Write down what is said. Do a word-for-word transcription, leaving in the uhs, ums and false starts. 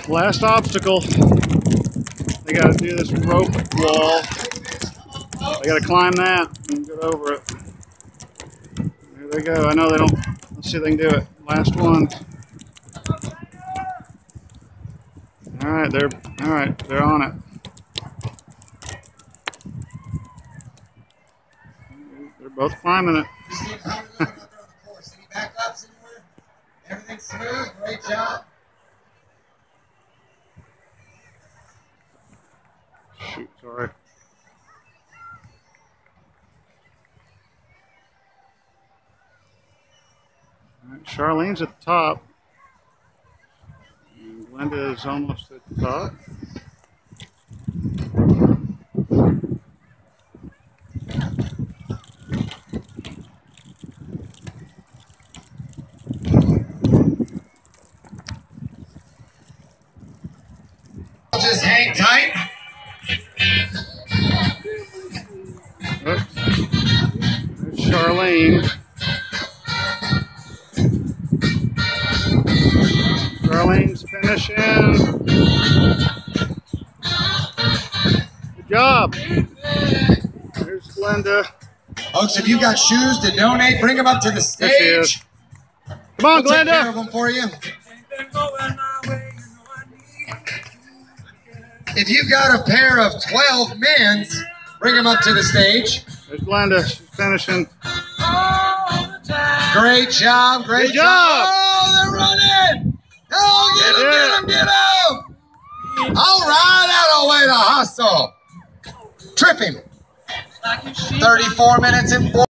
Last obstacle. They got to do this rope wall. They got to climb that and get over it. There they go. I know they don't. Let's see if they can do it. Last one. All right, they're all right. They're on it. They're both climbing it. Everything's smooth. Great job. Shoot, sorry. All right, Charlene's at the top. And Glenda is almost at the top. Just hang tight. Oops. There's Charlene. Charlene's finishing. Good job. There's Glenda. Folks, if you got shoes to donate, bring them up to the stage. There she is. Come on, We'll take care of Glenda. them for you. If you've got a pair of twelve men's, bring them up to the stage. There's Glenda. She's finishing. Great job, great Good job. Oh, they're running. Oh, get them, get them, get them. All right, out of the way to hustle. Trip him. thirty-four minutes and four.